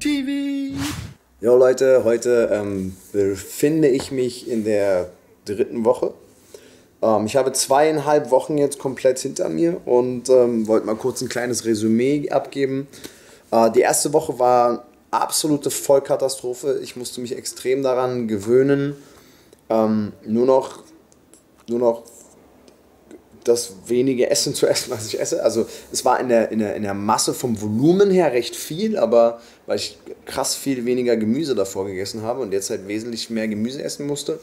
TV. Jo Leute, heute befinde ich mich in der dritten Woche. Ich habe 2,5 Wochen jetzt komplett hinter mir und wollte mal kurz ein kleines Resümee abgeben. Die erste Woche war absolute Vollkatastrophe. Ich musste mich extrem daran gewöhnen, nur noch das wenige Essen zu essen, was ich esse. Also es war in der Masse vom Volumen her recht viel, aber weil ich krass viel weniger Gemüse davor gegessen habe und jetzt halt wesentlich mehr Gemüse essen musste.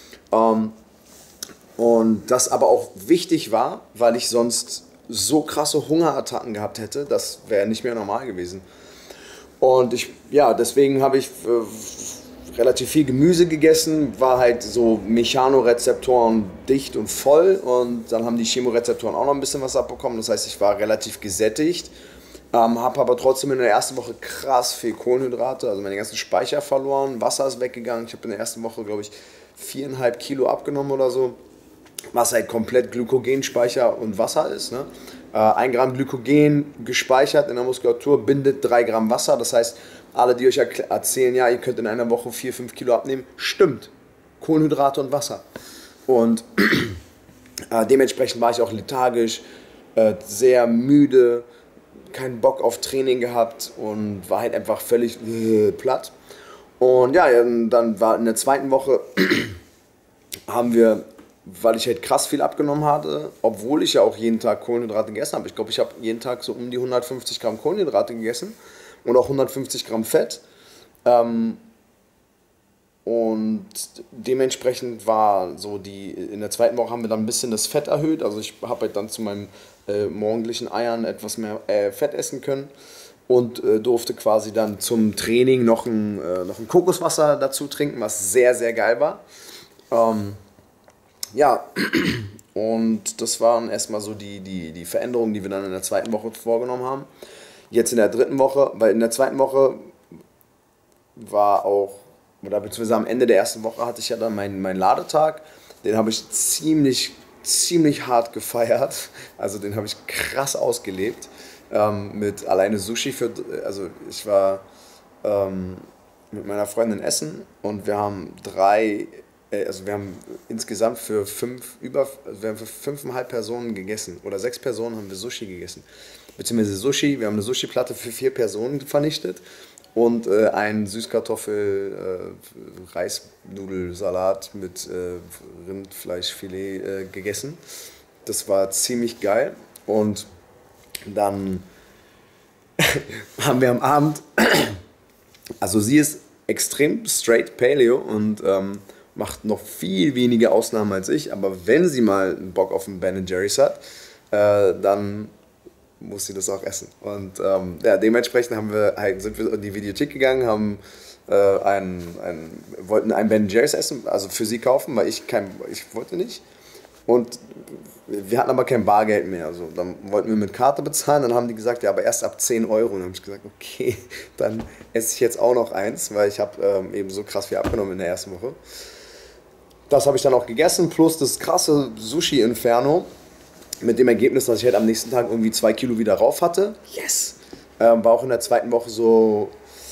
Und das aber auch wichtig war, weil ich sonst so krasse Hungerattacken gehabt hätte, das wäre nicht mehr normal gewesen. Und deswegen habe ich relativ viel Gemüse gegessen, war halt so Mechanorezeptoren dicht und voll und dann haben die Chemorezeptoren auch noch ein bisschen was abbekommen. Das heißt, ich war relativ gesättigt, habe aber trotzdem in der ersten Woche krass viel Kohlenhydrate, also meine ganzen Speicher verloren, Wasser ist weggegangen. Ich habe in der ersten Woche, glaube ich, 4,5 Kilo abgenommen oder so, was halt komplett Glykogenspeicher und Wasser ist. Ne? 1 Gramm Glykogen gespeichert in der Muskulatur bindet 3 Gramm Wasser, das heißt, alle, die euch erzählen, ja, ihr könnt in einer Woche 4-5 Kilo abnehmen, stimmt. Kohlenhydrate und Wasser. Und dementsprechend war ich auch lethargisch, sehr müde, keinen Bock auf Training gehabt und war halt einfach völlig platt. Und ja, dann war in der zweiten Woche haben wir, weil ich halt krass viel abgenommen hatte, obwohl ich ja auch jeden Tag Kohlenhydrate gegessen habe. Ich glaube, ich habe jeden Tag so um die 150 Gramm Kohlenhydrate gegessen. Und auch 150 Gramm Fett. Und dementsprechend war so in der zweiten Woche haben wir dann ein bisschen das Fett erhöht. Also ich habe halt dann zu meinem morgendlichen Eiern etwas mehr Fett essen können. Und durfte quasi dann zum Training noch ein Kokoswasser dazu trinken, was sehr, sehr geil war. Ja, und das waren erstmal so die Veränderungen, die wir dann in der zweiten Woche vorgenommen haben. Jetzt in der dritten Woche, weil in der zweiten Woche war auch, oder beziehungsweise am Ende der ersten Woche hatte ich ja dann meinen Ladetag. Den habe ich ziemlich hart gefeiert. Also den habe ich krass ausgelebt. Mit alleine Sushi also ich war mit meiner Freundin essen und wir haben insgesamt für 5,5 Personen gegessen. Oder 6 Personen haben wir Sushi gegessen. Beziehungsweise Sushi, wir haben eine Sushi-Platte für 4 Personen vernichtet und einen Süßkartoffel-Reisnudelsalat mit Rindfleischfilet gegessen. Das war ziemlich geil. Und dann haben wir am Abend, also sie ist extrem straight Paleo und macht noch viel weniger Ausnahmen als ich, aber wenn sie mal einen Bock auf einen Ben Jerry's hat, dann muss sie das auch essen. Und dementsprechend sind wir in die Videothek gegangen, haben wollten einen Ben Jerry's essen, also für sie kaufen, weil ich wollte nicht. Und wir hatten aber kein Bargeld mehr. Also dann wollten wir mit Karte bezahlen, dann haben die gesagt, ja, aber erst ab 10 Euro. Und dann habe ich gesagt, okay, dann esse ich jetzt auch noch eins, weil ich habe eben so krass viel abgenommen in der ersten Woche. Das habe ich dann auch gegessen, plus das krasse Sushi-Inferno. Mit dem Ergebnis, dass ich halt am nächsten Tag irgendwie 2 Kilo wieder rauf hatte. Yes! War auch in der zweiten Woche so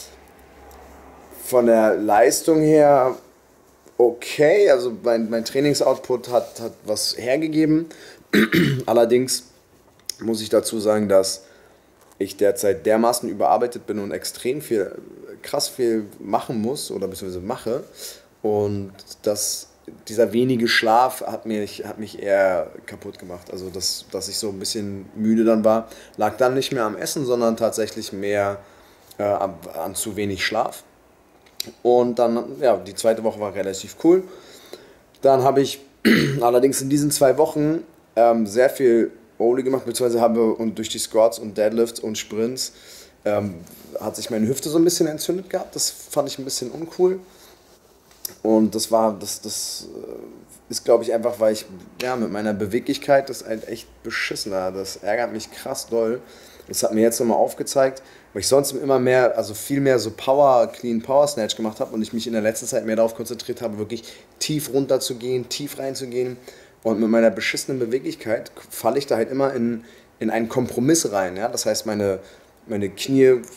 von der Leistung her okay. Also mein Trainingsoutput hat was hergegeben. Allerdings muss ich dazu sagen, dass ich derzeit dermaßen überarbeitet bin und krass viel machen muss oder beziehungsweise mache. Und dieser wenige Schlaf hat mich eher kaputt gemacht. Also, dass ich so ein bisschen müde dann war, lag dann nicht mehr am Essen, sondern tatsächlich mehr an zu wenig Schlaf. Und dann, ja, die zweite Woche war relativ cool. Dann habe ich allerdings in diesen 2 Wochen sehr viel Oli gemacht, beziehungsweise und durch die Squats und Deadlifts und Sprints hat sich meine Hüfte so ein bisschen entzündet gehabt. Das fand ich ein bisschen uncool. Und das ist, glaube ich, einfach, weil ich mit meiner Beweglichkeit das halt echt beschissen war. Das ärgert mich krass doll. Das hat mir jetzt nochmal aufgezeigt, weil ich sonst immer mehr, also viel mehr so Clean Power Snatch gemacht habe und ich mich in der letzten Zeit mehr darauf konzentriert habe, wirklich tief runter zu gehen, tief reinzugehen. Und mit meiner beschissenen Beweglichkeit falle ich da halt immer in einen Kompromiss rein. Ja? Das heißt, meine Knie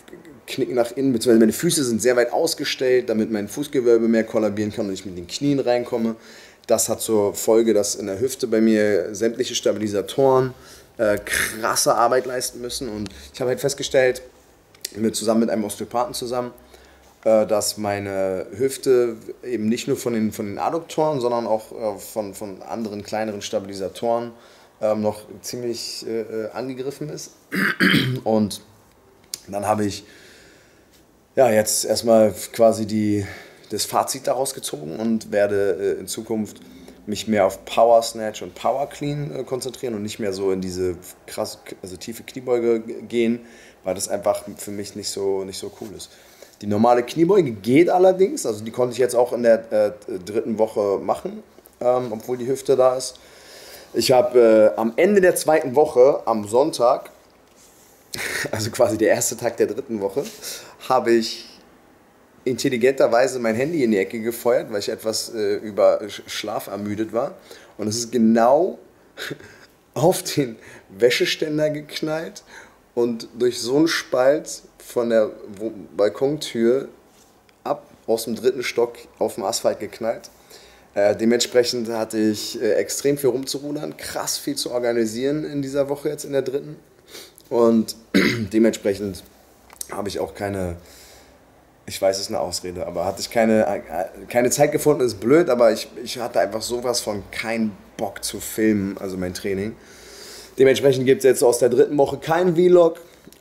knicken nach innen, beziehungsweise meine Füße sind sehr weit ausgestellt, damit mein Fußgewölbe mehr kollabieren kann und ich mit den Knien reinkomme. Das hat zur Folge, dass in der Hüfte bei mir sämtliche Stabilisatoren krasse Arbeit leisten müssen. Und ich habe halt festgestellt, zusammen mit einem Osteopathen zusammen, dass meine Hüfte eben nicht nur von den Adduktoren, sondern auch von anderen kleineren Stabilisatoren noch ziemlich angegriffen ist. Und dann habe ich ja jetzt erstmal quasi das Fazit daraus gezogen und werde in Zukunft mich mehr auf Power Snatch und Power Clean konzentrieren und nicht mehr so in diese krass, also tiefe Kniebeuge gehen, weil das einfach für mich nicht so cool ist. Die normale Kniebeuge geht allerdings, also die konnte ich jetzt auch in der 3. Woche machen, obwohl die Hüfte da ist. Ich habe am Ende der 2. Woche, am Sonntag, also quasi der erste Tag der 3. Woche, habe ich intelligenterweise mein Handy in die Ecke gefeuert, weil ich etwas über Schlaf ermüdet war. Und es ist genau auf den Wäscheständer geknallt und durch so einen Spalt von der Balkontür ab aus dem 3. Stock auf den Asphalt geknallt. Dementsprechend hatte ich extrem viel rumzurudern, krass viel zu organisieren in dieser Woche jetzt in der 3. Und dementsprechend habe ich auch keine, ich weiß, es ist eine Ausrede, aber hatte ich keine Zeit gefunden, ist blöd, aber ich hatte einfach sowas von keinen Bock zu filmen, also mein Training. Dementsprechend gibt es jetzt aus der 3. Woche keinen Vlog.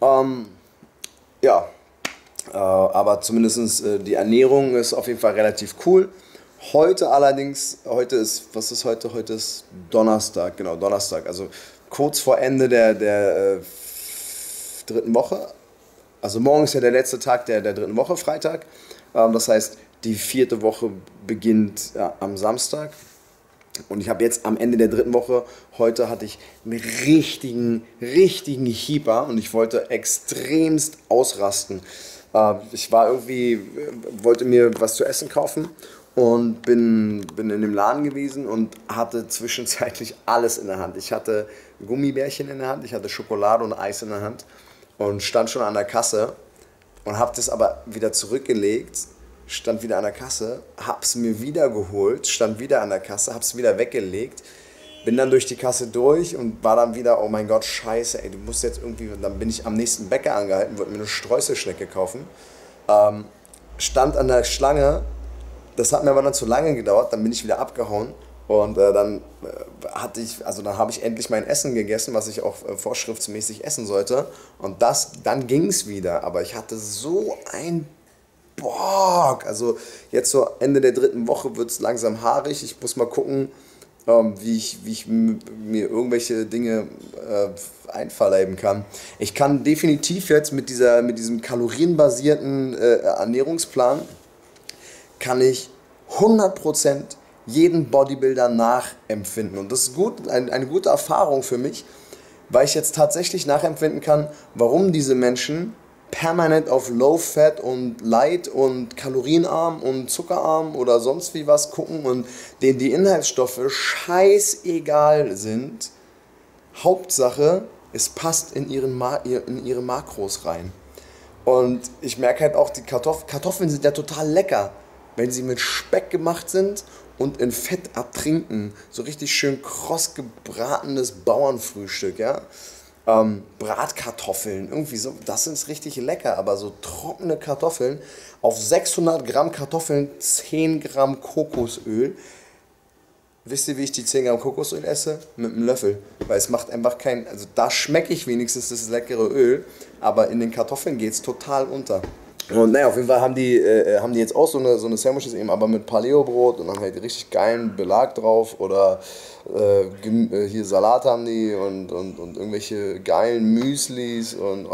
Aber zumindest die Ernährung ist auf jeden Fall relativ cool. Heute allerdings, was ist heute? Heute ist Donnerstag, genau, Donnerstag, also kurz vor Ende der 3. Woche. Also morgen ist ja der letzte Tag der 3. Woche, Freitag. Das heißt, die 4. Woche beginnt am Samstag. Und ich habe jetzt am Ende der 3. Woche, heute hatte ich einen richtigen Hieper und ich wollte extremst ausrasten. Ich wollte mir was zu essen kaufen und bin in dem Laden gewesen und hatte zwischenzeitlich alles in der Hand. Ich hatte Gummibärchen in der Hand, ich hatte Schokolade und Eis in der Hand und stand schon an der Kasse und habe das aber wieder zurückgelegt, stand wieder an der Kasse, hab's mir wieder geholt, stand wieder an der Kasse, hab's wieder weggelegt, bin dann durch die Kasse durch und war dann wieder, oh mein Gott, scheiße, ey, du musst jetzt irgendwie, dann bin ich am nächsten Bäcker angehalten, wollte mir eine Streuselschnecke kaufen, stand an der Schlange, das hat mir aber dann zu lange gedauert, dann bin ich wieder abgehauen und dann habe ich endlich mein Essen gegessen, was ich auch vorschriftsmäßig essen sollte und dann ging es wieder, aber ich hatte so ein Bock, also jetzt so Ende der 3. Woche wird es langsam haarig, ich muss mal gucken, wie ich mir irgendwelche Dinge einverleiben kann. Ich kann definitiv jetzt mit diesem kalorienbasierten Ernährungsplan, kann ich 100% jeden Bodybuilder nachempfinden. Und das ist gut, eine gute Erfahrung für mich, weil ich jetzt tatsächlich nachempfinden kann, warum diese Menschen permanent auf Low Fat und Light und kalorienarm und zuckerarm oder sonst wie was gucken und denen die Inhaltsstoffe scheißegal sind. Hauptsache, es passt in ihre Makros rein. Und ich merke halt auch, die Kartoffeln sind ja total lecker, wenn sie mit Speck gemacht sind und in Fett abtrinken. So richtig schön kross gebratenes Bauernfrühstück, ja. Bratkartoffeln, irgendwie so, das ist richtig lecker, aber so trockene Kartoffeln, auf 600 Gramm Kartoffeln 10 Gramm Kokosöl. Wisst ihr, wie ich die 10 Gramm Kokosöl esse? Mit einem Löffel, weil es macht einfach also da schmecke ich wenigstens das leckere Öl, aber in den Kartoffeln geht es total unter. Und naja, auf jeden Fall haben die jetzt auch so eine Sandwiches eben, aber mit Paleo-Brot und dann halt richtig geilen Belag drauf oder hier Salat haben die und irgendwelche geilen Müslis und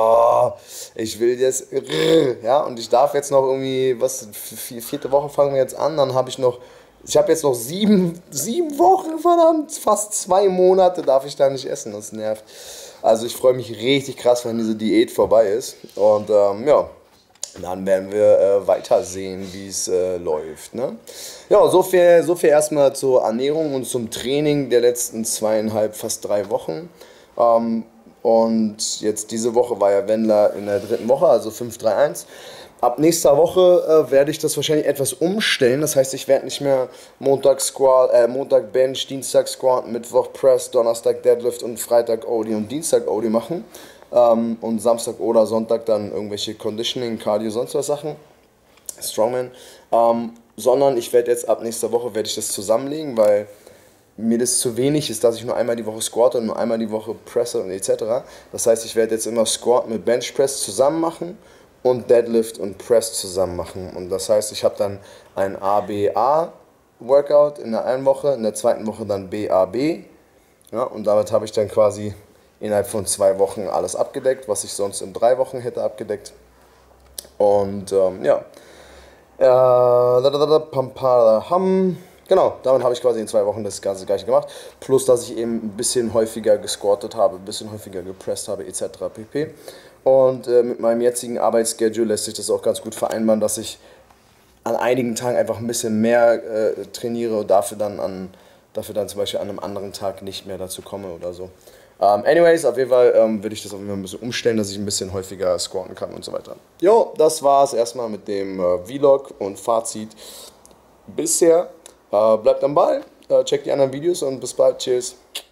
ich will jetzt, ja, und ich darf jetzt noch irgendwie, 4. Woche fangen wir jetzt an, dann habe ich habe jetzt noch 7 Wochen, verdammt, fast 2 Monate darf ich da nicht essen, das nervt. Also ich freue mich richtig krass, wenn diese Diät vorbei ist und ja. Dann werden wir weitersehen, wie es läuft. Ne? Ja, so viel erstmal zur Ernährung und zum Training der letzten 2,5, fast 3 Wochen. Und jetzt diese Woche war ja Wendler in der 3. Woche, also 5-3-1. Ab nächster Woche werde ich das wahrscheinlich etwas umstellen. Das heißt, ich werde nicht mehr Montag Bench, Dienstag Squat, Mittwoch Press, Donnerstag Deadlift und Freitag OD und Dienstag OD machen. Und Samstag oder Sonntag dann irgendwelche Conditioning, Cardio, sonst was Sachen. Strongman. Sondern ich werde jetzt ab nächster Woche werde ich das zusammenlegen, weil mir das zu wenig ist, dass ich nur einmal die Woche squatte und nur einmal die Woche presse und etc. Das heißt, ich werde jetzt immer Squat mit Bench Press zusammen machen und Deadlift und Press zusammen machen. Und das heißt, ich habe dann ein ABA-Workout in der einen Woche, in der zweiten Woche dann BAB. Ja, und damit habe ich dann quasi innerhalb von 2 Wochen alles abgedeckt, was ich sonst in 3 Wochen hätte abgedeckt. Und ja. Genau, damit habe ich quasi in 2 Wochen das ganze Gleiche gemacht. Plus, dass ich eben ein bisschen häufiger gesquattet habe, ein bisschen häufiger gepresst habe, etc. pp. Und mit meinem jetzigen Arbeitsschedule lässt sich das auch ganz gut vereinbaren, dass ich an einigen Tagen einfach ein bisschen mehr trainiere und dafür dann zum Beispiel an einem anderen Tag nicht mehr dazu komme oder so. Anyways, auf jeden Fall würde ich das auf jeden Fall ein bisschen umstellen, dass ich ein bisschen häufiger squatten kann und so weiter. Jo, das war's erstmal mit dem Vlog und Fazit bisher. Bleibt am Ball, checkt die anderen Videos und bis bald. Cheers.